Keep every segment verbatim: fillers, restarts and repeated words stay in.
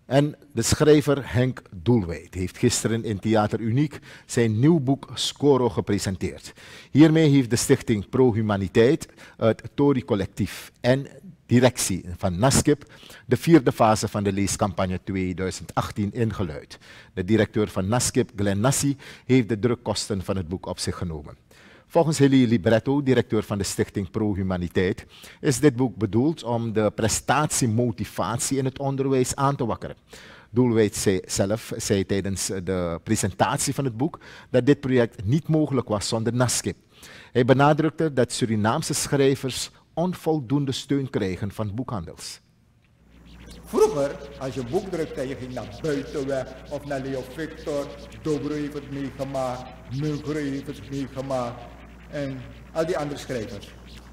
En de schrijver Henk Doelwijd heeft gisteren in Theater Uniek zijn nieuw boek Scoro gepresenteerd. Hiermee heeft de stichting Pro Humaniteit, het Tori Collectief en directie van NASCIP de vierde fase van de leescampagne tweeduizend achttien ingeluid. De directeur van NASCIP, Glenn Nassi, heeft de drukkosten van het boek op zich genomen. Volgens Hilly Libretto, directeur van de stichting Pro Humaniteit, is dit boek bedoeld om de prestatiemotivatie in het onderwijs aan te wakkeren. Doelwijd zei zelf zei tijdens de presentatie van het boek dat dit project niet mogelijk was zonder NASCIP. Hij benadrukte dat Surinaamse schrijvers onvoldoende steun krijgen van boekhandels. Vroeger, als je een boek drukte en je ging naar Buitenweg of naar Leo Victor, Dobro heeft het meegemaakt, Mulgro heeft het meegemaakt en al die andere schrijvers.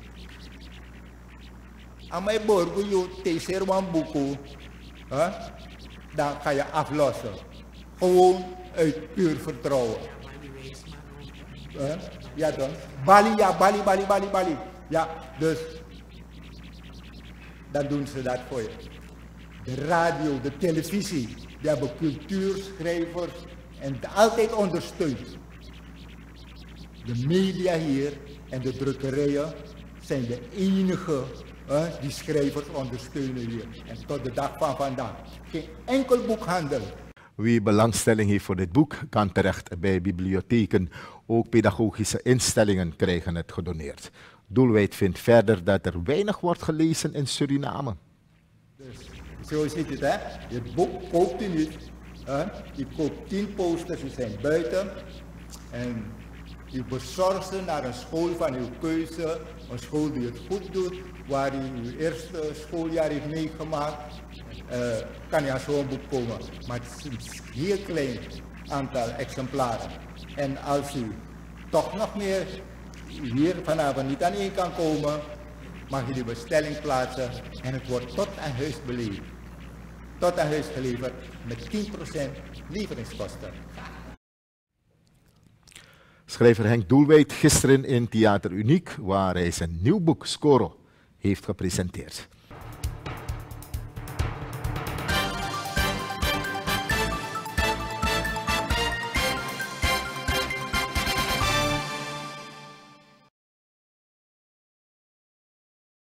Aan mijn borgo je teser een boek, dan ga je aflossen. Gewoon uit puur vertrouwen. Huh? Ja dan. Bali, ja, Bali, Bali, Bali, Bali. Ja, dus dan doen ze dat voor je. De radio, de televisie, die hebben cultuurschrijvers en altijd ondersteund. De media hier en de drukkerijen zijn de enige uh, die schrijvers ondersteunen hier. En tot de dag van vandaag. Geen enkel boekhandel. Wie belangstelling heeft voor dit boek kan terecht bij bibliotheken. Ook pedagogische instellingen krijgen het gedoneerd. Doelwijd vindt verder dat er weinig wordt gelezen in Suriname. Dus, zo ziet het, hè? Je boek koopt u niet. Hè? Je koopt tien posters, die zijn buiten. En je bezorgt ze naar een school van uw keuze. Een school die het goed doet, waar u uw eerste schooljaar heeft meegemaakt. Uh, kan je aan zo'n boek komen. Maar het is een heel klein aantal exemplaren. En als u toch nog meer hier vanavond niet aan één kan komen, mag je die bestelling plaatsen en het wordt tot aan huis beleverd. Tot aan huis geleverd met tien procent leveringskosten. Schrijver Henk Doelwijd gisteren in Theater Uniek, waar hij zijn nieuw boek Scoro heeft gepresenteerd.